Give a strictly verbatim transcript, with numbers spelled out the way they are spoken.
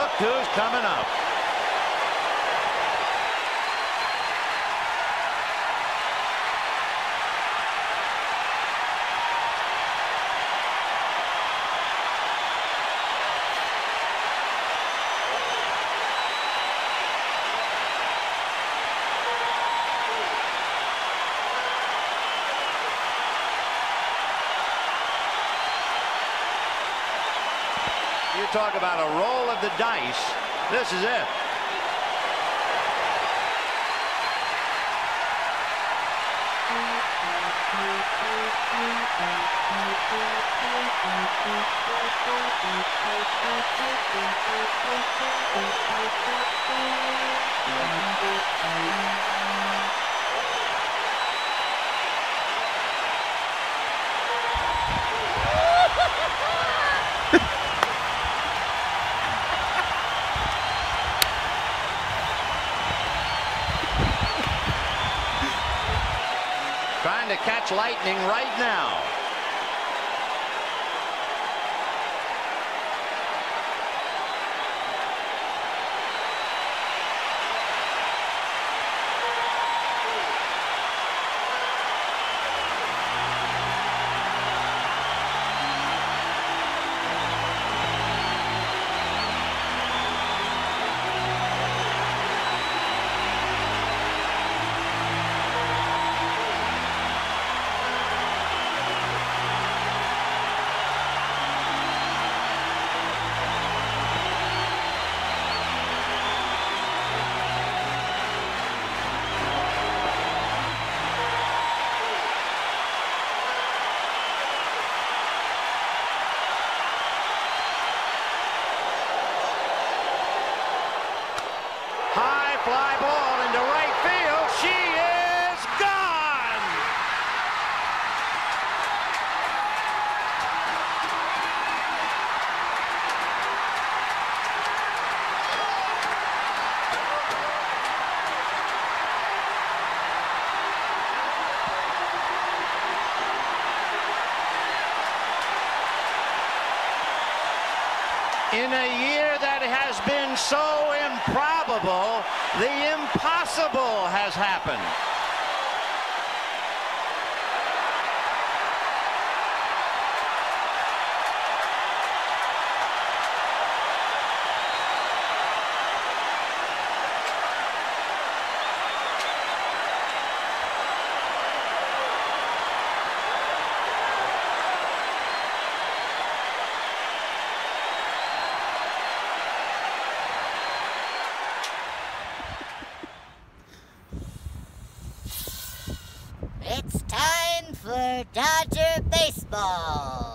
look who's coming up. You talk about a roll of the dice. This is it. Trying to catch lightning right now. High fly ball into right field. She is gone. In a year that has been so improbable, the impossible has happened. It's time for Dodger baseball.